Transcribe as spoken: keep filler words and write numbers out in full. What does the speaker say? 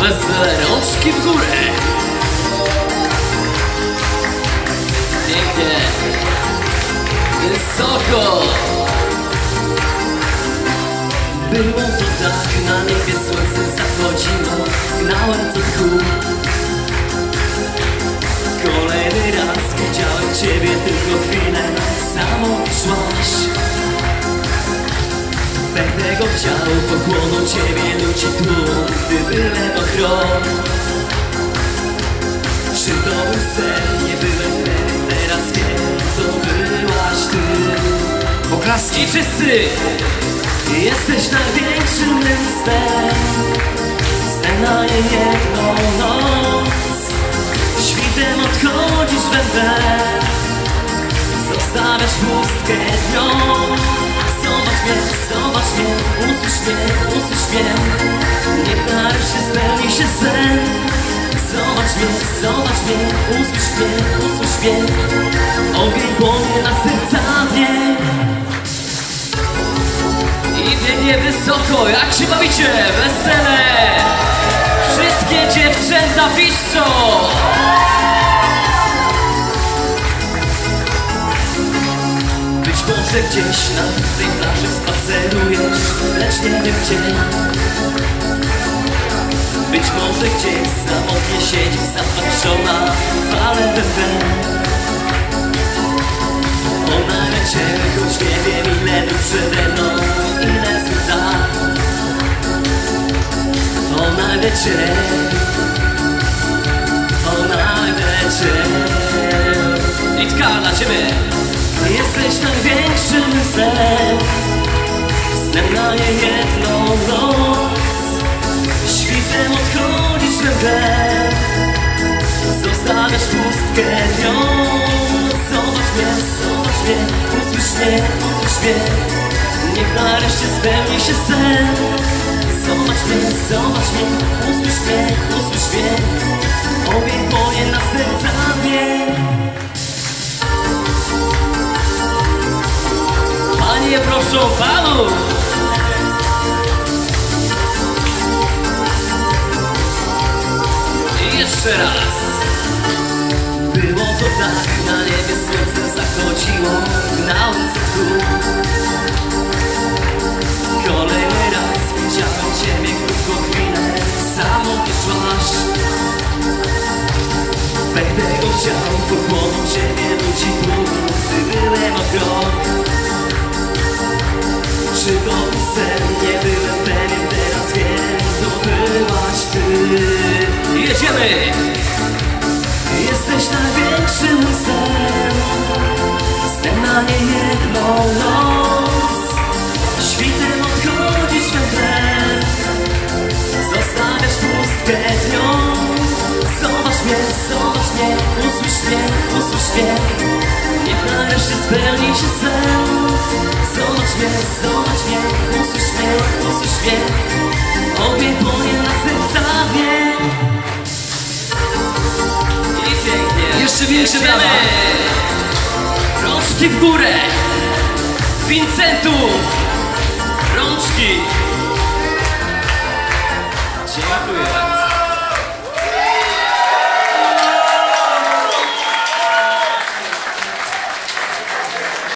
Wesele, rączki w górę. Pięknie. Wysoko. Było to tak, na niebie słońce zachodziło. Gnałem to tchu. Kolejny raz widziałem ciebie tylko chwilę. Samo szłaś. Będę chciał pochłonąć ciebie ludzi tłum, gdy byłem o krok. Czy to był sen? Nie byłem pewien, teraz wiem, to byłaś ty. Oklaski wszyscy! Jesteś największym mym snem. Snem na jedną noc. Świtem odchodzisz we mnie. Zostawiasz pustkę dnią. Zobacz mnie, zobacz mnie, usłysz mnie, usłysz mnie. Niech nareszcie spełni się sen. Zobacz mnie, zobacz mnie, usłysz mnie, usłysz mnie. Ogień płonie na serca mnie. I biegnie wysoko, jak się bawicie? Wesele! Wszystkie dziewczęta piszczą! Być może gdzieś na tej plaży spacerujesz, lecz nie wiem gdzie. Być może gdzieś samotnie siedzisz zapatrzona w fale we we. Ona lecie, choć nie wiem ile tu przede mną, ile zda. Ona lecie, ona lecie. Litka dla ciebie. Jesteś największym snem. Snem na niejedną noc. Świtem odchodzisz we mnie. Zostawiasz pustkę dnią. Zobacz mnie, zobacz mnie, usłysz mnie, usłysz mnie. Niech nareszcie spełni się sen. Zobacz mnie, zobacz mnie, usłysz mnie, usłysz mnie. Ogień płonie na serca mnie. Panie proszą panów. I jeszcze raz. Było to tak, na niebie słońce zachodziło. Gnałem co tu. Kolejny raz widziałem ciebie krótko chwilę. Samotnie szłaś. Będę go chciał, pochłonął ciebie ludzi tłum, gdy byłem o krok. Czy to był sen? Nie byłem pewien, teraz wiem, to byłaś ty. Jedziemy! Jesteś największym snem. Snem na niejedną noc. Świtem odchodzisz we mnie. Zostawiasz pustkę dnią. Zobacz mnie, zobacz mnie, usłysz mnie, usłysz mnie. Niech nareszcie spełni się sen. Zobacz mnie, zobacz mnie, usłysz mnie, usłysz mnie. Ogień płonie na serca mnie. I pięknie. Jeszcze większe brawa. Rączki w górę. Vincentów. Rączki. Dziękuję.